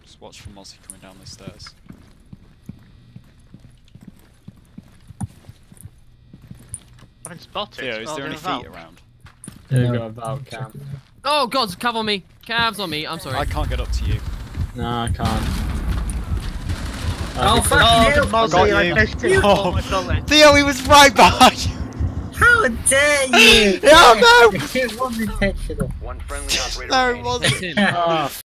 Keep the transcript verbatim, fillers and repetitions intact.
Just watch for Mozzie coming down the stairs. I can spot it. Theo, is Oh, there any there's feet a valve. around? Yeah, No. got a valve cam. Oh god, cav on me. Calves on me. I'm sorry. I can't get up to you. No, I can't. Oh, Uh, fuck Oh, you! Mozzie, got I you. missed him. Oh. Oh, my bullet. Theo, he was right behind you! How dare you! Oh no! It wasn't intentional. One friendly operator No, it remaining. wasn't. That's him. Oh,